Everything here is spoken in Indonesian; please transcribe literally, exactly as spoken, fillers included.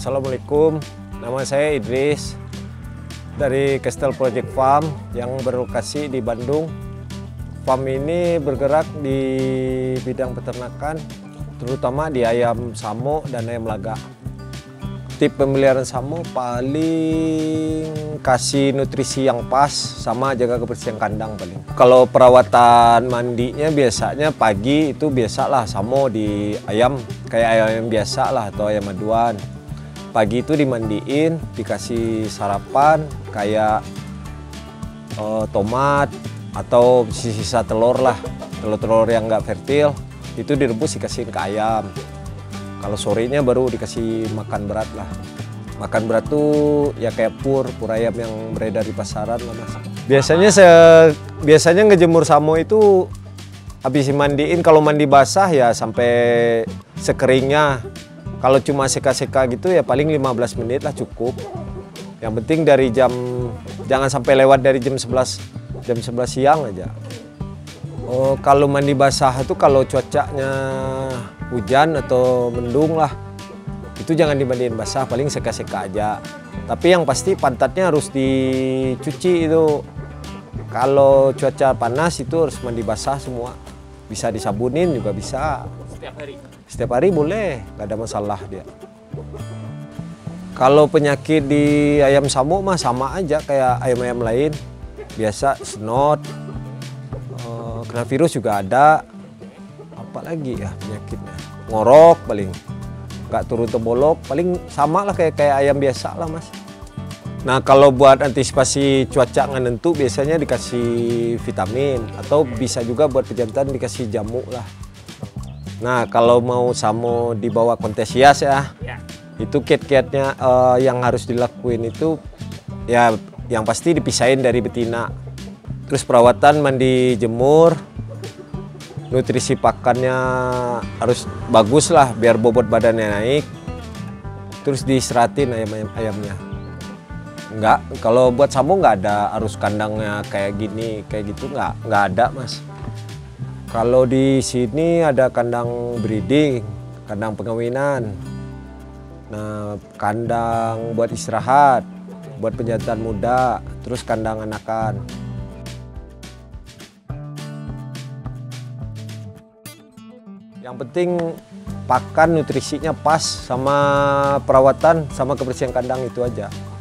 Assalamualaikum, nama saya Idris dari Castle Project Farm yang berlokasi di Bandung. Farm ini bergerak di bidang peternakan, terutama di ayam samo dan ayam laga. Tip pemeliharaan samo paling kasih nutrisi yang pas sama jaga kebersihan kandang paling. Kalau perawatan mandinya biasanya pagi itu biasalah samo di ayam kayak ayam biasa lah atau ayam maduan. Pagi itu dimandiin, dikasih sarapan kayak uh, tomat atau sisa-sisa telur lah, telur-telur yang nggak fertil itu direbus dikasih ke ayam. Kalau sorenya baru dikasih makan berat lah. Makan berat tuh ya kayak pur, pur ayam yang beredar di pasaran lah mas. Biasanya se biasanya ngejemur samo itu habis dimandiin, kalau mandi basah ya sampai sekeringnya. Kalau cuma seka-seka gitu ya paling lima belas menit lah cukup. Yang penting dari jam, jangan sampai lewat dari jam sebelas, jam sebelas siang aja. Oh, kalau mandi basah itu kalau cuacanya hujan atau mendung lah, itu jangan dimandiin basah, paling seka-seka aja. Tapi yang pasti pantatnya harus dicuci itu. Kalau cuaca panas itu harus mandi basah semua. Bisa disabunin juga bisa. Setiap hari? Setiap hari boleh, nggak ada masalah dia. Kalau penyakit di ayam samo mah sama aja kayak ayam-ayam lain. Biasa snot, uh, kena virus juga ada. Apa lagi ya penyakitnya? Ngorok paling, nggak turun tebolok, paling sama lah kayak kayak ayam biasa lah mas. Nah kalau buat antisipasi cuaca nggak nentu biasanya dikasih vitamin atau bisa juga buat pejantan dikasih jamu lah. Nah kalau mau samo dibawa kontes hias ya, ya. Itu kiat-kiatnya uh, yang harus dilakuin itu ya yang pasti dipisahin dari betina. Terus perawatan mandi jemur, nutrisi pakannya harus bagus lah biar bobot badannya naik. Terus diseratin ayam-ayam ayamnya. Enggak, kalau buat samo nggak ada arus kandangnya kayak gini, kayak gitu nggak, nggak ada mas. Kalau di sini ada kandang breeding, kandang pengawinan, nah kandang buat istirahat, buat pejantan muda, terus kandang anakan. Yang penting pakan nutrisinya pas sama perawatan sama kebersihan kandang itu aja.